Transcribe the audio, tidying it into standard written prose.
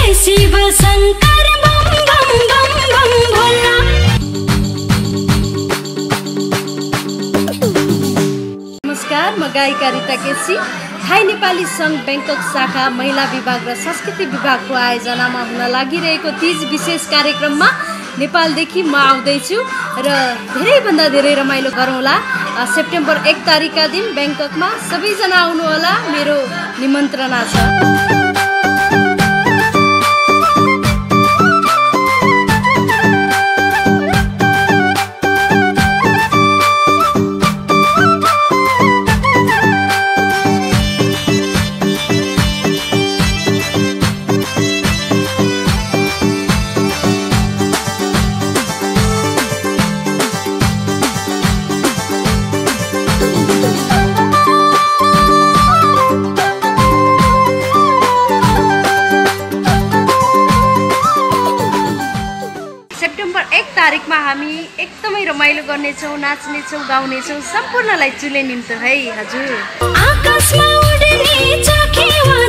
शिव शंकर बम बम बम बम भोला। नमस्कार, म गायिका रीता केसी। थाई नेपाली संघ बैंकक शाखा महिला विभाग र संस्कृति विभागको आयोजनामा हुन लागिरहेको तीज विशेष कार्यक्रममा नेपालदेखि म आउँदैछु र धेरैभन्दा धेरै रमाइलो गरौँला। सेप्टेम्बर 1 तारिकका दिन बैंककमा सबैजना आउनुहोला, मेरो निमन्त्रणा छ। सेप्टेम्बर 1 तारिकमा हामी एकदमै रमाइलो गर्नेछौँ, नाच्नेछौँ, गाउनेछौँ। सम्पूर्णलाई चुले निम्तो है हजुर। आकाशमा उड्ने चकेवा